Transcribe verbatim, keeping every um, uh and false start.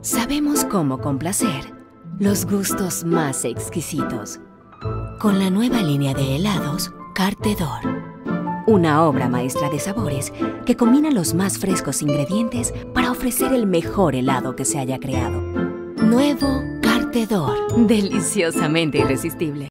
Sabemos cómo complacer los gustos más exquisitos con la nueva línea de helados Carte d'Or. Una obra maestra de sabores que combina los más frescos ingredientes para ofrecer el mejor helado que se haya creado. Nuevo Carte d'Or, deliciosamente irresistible.